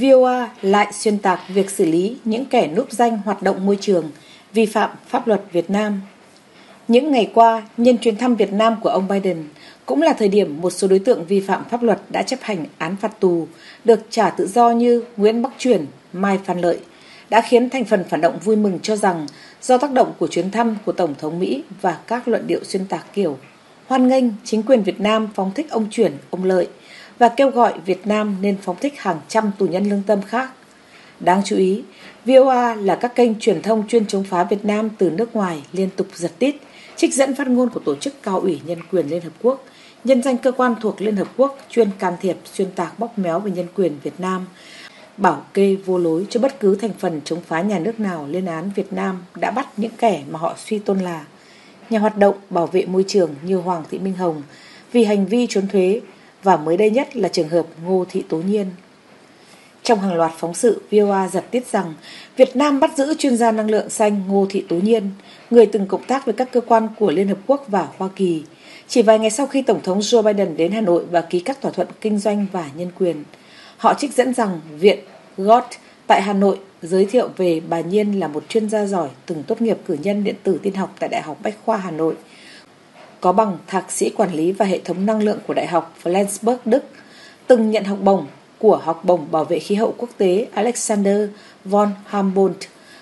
VOA lại xuyên tạc việc xử lý những kẻ núp danh hoạt động môi trường, vi phạm pháp luật Việt Nam. Những ngày qua, nhân chuyến thăm Việt Nam của ông Biden, cũng là thời điểm một số đối tượng vi phạm pháp luật đã chấp hành án phạt tù, được trả tự do như Nguyễn Bắc Truyển, Mai Phan Lợi, đã khiến thành phần phản động vui mừng cho rằng do tác động của chuyến thăm của Tổng thống Mỹ và các luận điệu xuyên tạc kiểu hoan nghênh chính quyền Việt Nam phóng thích ông Truyển, ông Lợi và kêu gọi Việt Nam nên phóng thích hàng trăm tù nhân lương tâm khác. Đáng chú ý, VOA là các kênh truyền thông chuyên chống phá Việt Nam từ nước ngoài liên tục giật tít, trích dẫn phát ngôn của Tổ chức Cao ủy Nhân quyền Liên Hợp Quốc, nhân danh cơ quan thuộc Liên Hợp Quốc chuyên can thiệp xuyên tạc bóp méo về nhân quyền Việt Nam, bảo kê vô lối cho bất cứ thành phần chống phá nhà nước nào lên án Việt Nam đã bắt những kẻ mà họ suy tôn là nhà hoạt động bảo vệ môi trường như Hoàng Thị Minh Hồng vì hành vi trốn thuế, và mới đây nhất là trường hợp Ngô Thị Tố Nhiên. Trong hàng loạt phóng sự, VOA giật tít rằng Việt Nam bắt giữ chuyên gia năng lượng xanh Ngô Thị Tố Nhiên, người từng cộng tác với các cơ quan của Liên Hợp Quốc và Hoa Kỳ, chỉ vài ngày sau khi Tổng thống Joe Biden đến Hà Nội và ký các thỏa thuận kinh doanh và nhân quyền. Họ trích dẫn rằng Viện Gott tại Hà Nội giới thiệu về bà Nhiên là một chuyên gia giỏi từng tốt nghiệp cử nhân điện tử tin học tại Đại học Bách khoa Hà Nội, có bằng thạc sĩ quản lý và hệ thống năng lượng của Đại học Flensburg, Đức, từng nhận học bổng của học bổng bảo vệ khí hậu quốc tế Alexander von Humboldt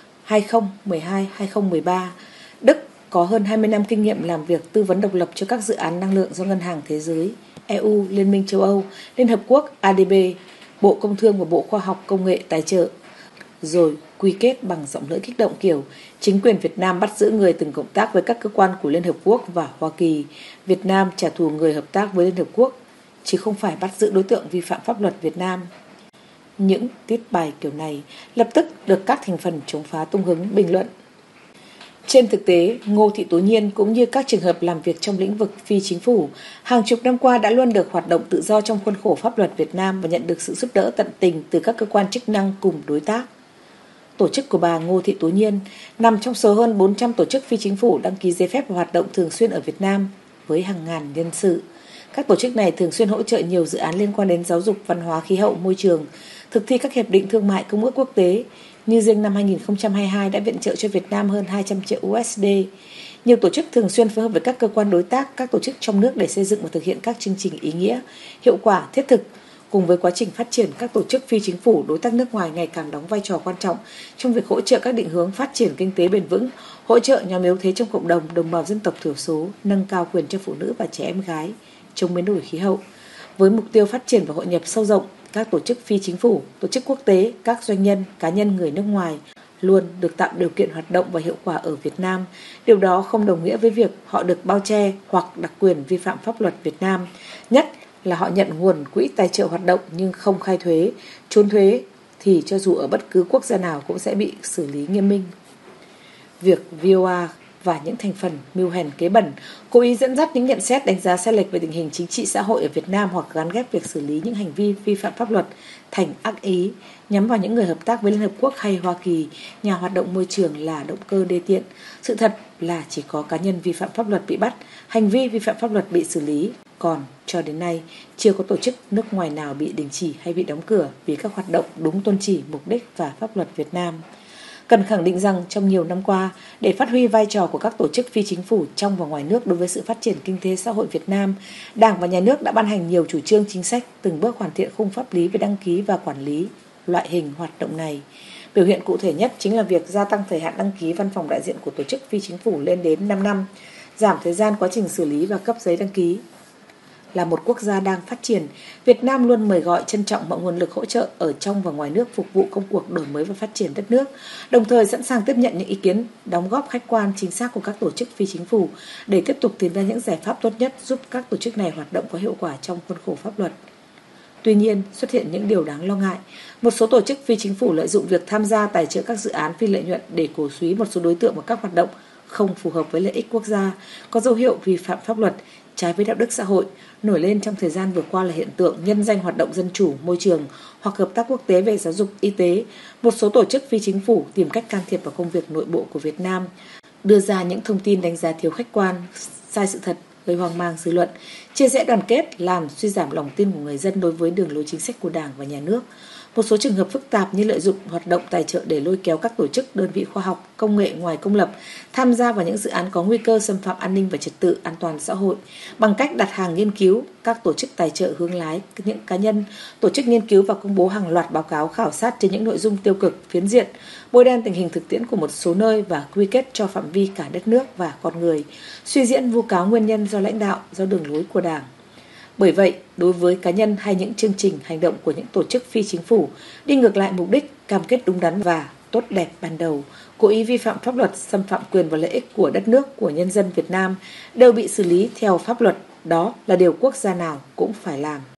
2012-2013. Đức có hơn 20 năm kinh nghiệm làm việc tư vấn độc lập cho các dự án năng lượng do Ngân hàng Thế giới, EU, Liên minh châu Âu, Liên Hợp Quốc, ADB, Bộ Công Thương và Bộ Khoa học Công nghệ tài trợ. Rồi quy kết bằng giọng lưỡi kích động kiểu chính quyền Việt Nam bắt giữ người từng cộng tác với các cơ quan của Liên Hợp Quốc và Hoa Kỳ. Việt Nam trả thù người hợp tác với Liên Hợp Quốc, chứ không phải bắt giữ đối tượng vi phạm pháp luật Việt Nam. Những tiết bài kiểu này lập tức được các thành phần chống phá tung hứng bình luận. Trên thực tế, Ngô Thị Tố Nhiên cũng như các trường hợp làm việc trong lĩnh vực phi chính phủ, hàng chục năm qua đã luôn được hoạt động tự do trong khuôn khổ pháp luật Việt Nam và nhận được sự giúp đỡ tận tình từ các cơ quan chức năng cùng đối tác. Tổ chức của bà Ngô Thị Tố Nhiên nằm trong số hơn 400 tổ chức phi chính phủ đăng ký giấy phép và hoạt động thường xuyên ở Việt Nam với hàng ngàn nhân sự. Các tổ chức này thường xuyên hỗ trợ nhiều dự án liên quan đến giáo dục, văn hóa, khí hậu, môi trường, thực thi các hiệp định thương mại, công ước quốc tế, như riêng năm 2022 đã viện trợ cho Việt Nam hơn 200 triệu USD. Nhiều tổ chức thường xuyên phối hợp với các cơ quan đối tác, các tổ chức trong nước để xây dựng và thực hiện các chương trình ý nghĩa, hiệu quả, thiết thực. Cùng với quá trình phát triển, các tổ chức phi chính phủ đối tác nước ngoài ngày càng đóng vai trò quan trọng trong việc hỗ trợ các định hướng phát triển kinh tế bền vững, hỗ trợ nhóm yếu thế trong cộng đồng, đồng bào dân tộc thiểu số, nâng cao quyền cho phụ nữ và trẻ em gái, chống biến đổi khí hậu. Với mục tiêu phát triển và hội nhập sâu rộng, các tổ chức phi chính phủ, tổ chức quốc tế, các doanh nhân, cá nhân người nước ngoài luôn được tạo điều kiện hoạt động và hiệu quả ở Việt Nam. Điều đó không đồng nghĩa với việc họ được bao che hoặc đặc quyền vi phạm pháp luật Việt Nam, nhất là họ nhận nguồn quỹ tài trợ hoạt động nhưng không khai thuế, trốn thuế thì cho dù ở bất cứ quốc gia nào cũng sẽ bị xử lý nghiêm minh. Việc VOA và những thành phần mưu hèn kế bẩn cố ý dẫn dắt những nhận xét đánh giá sai lệch về tình hình chính trị xã hội ở Việt Nam hoặc gán ghép việc xử lý những hành vi vi phạm pháp luật thành ác ý nhắm vào những người hợp tác với Liên Hợp Quốc hay Hoa Kỳ, nhà hoạt động môi trường là động cơ đê tiện. Sự thật là chỉ có cá nhân vi phạm pháp luật bị bắt, hành vi vi phạm pháp luật bị xử lý. Còn cho đến nay, chưa có tổ chức nước ngoài nào bị đình chỉ hay bị đóng cửa vì các hoạt động đúng tôn chỉ, mục đích và pháp luật Việt Nam. Cần khẳng định rằng trong nhiều năm qua, để phát huy vai trò của các tổ chức phi chính phủ trong và ngoài nước đối với sự phát triển kinh tế xã hội Việt Nam, Đảng và Nhà nước đã ban hành nhiều chủ trương chính sách, từng bước hoàn thiện khung pháp lý về đăng ký và quản lý loại hình hoạt động này. Biểu hiện cụ thể nhất chính là việc gia tăng thời hạn đăng ký văn phòng đại diện của tổ chức phi chính phủ lên đến 5 năm, giảm thời gian quá trình xử lý và cấp giấy đăng ký. Là một quốc gia đang phát triển, Việt Nam luôn mời gọi trân trọng mọi nguồn lực hỗ trợ ở trong và ngoài nước phục vụ công cuộc đổi mới và phát triển đất nước, đồng thời sẵn sàng tiếp nhận những ý kiến, đóng góp khách quan chính xác của các tổ chức phi chính phủ để tiếp tục tìm ra những giải pháp tốt nhất giúp các tổ chức này hoạt động có hiệu quả trong khuôn khổ pháp luật. Tuy nhiên, xuất hiện những điều đáng lo ngại. Một số tổ chức phi chính phủ lợi dụng việc tham gia tài trợ các dự án phi lợi nhuận để cổ súy một số đối tượng và các hoạt động không phù hợp với lợi ích quốc gia, có dấu hiệu vi phạm pháp luật, trái với đạo đức xã hội. Nổi lên trong thời gian vừa qua là hiện tượng nhân danh hoạt động dân chủ, môi trường hoặc hợp tác quốc tế về giáo dục, y tế. Một số tổ chức phi chính phủ tìm cách can thiệp vào công việc nội bộ của Việt Nam, đưa ra những thông tin đánh giá thiếu khách quan, sai sự thật, gây hoang mang dư luận, chia rẽ đoàn kết, làm suy giảm lòng tin của người dân đối với đường lối chính sách của Đảng và Nhà nước. Một số trường hợp phức tạp như lợi dụng hoạt động tài trợ để lôi kéo các tổ chức, đơn vị khoa học, công nghệ ngoài công lập tham gia vào những dự án có nguy cơ xâm phạm an ninh và trật tự an toàn xã hội bằng cách đặt hàng nghiên cứu. Các tổ chức tài trợ hướng lái những cá nhân, tổ chức nghiên cứu và công bố hàng loạt báo cáo khảo sát trên những nội dung tiêu cực, phiến diện, bôi đen tình hình thực tiễn của một số nơi và quy kết cho phạm vi cả đất nước và con người, suy diễn vu cáo nguyên nhân do lãnh đạo, do đường lối của Đảng. Bởi vậy, đối với cá nhân hay những chương trình hành động của những tổ chức phi chính phủ đi ngược lại mục đích, cam kết đúng đắn và tốt đẹp ban đầu, cố ý vi phạm pháp luật, xâm phạm quyền và lợi ích của đất nước, của nhân dân Việt Nam đều bị xử lý theo pháp luật. Đó là điều quốc gia nào cũng phải làm.